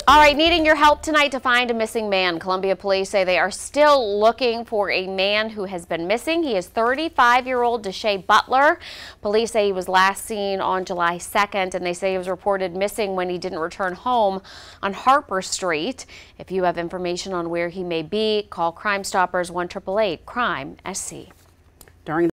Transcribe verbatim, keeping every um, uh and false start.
All right, needing your help tonight to find a missing man. Columbia police say they are still looking for a man who has been missing. He is thirty-five-year-old DeShea Butler. Police say he was last seen on July second, and they say he was reported missing when he didn't return home on Harper Street. If you have information on where he may be, call Crime Stoppers one eight eight eight, crime S C. During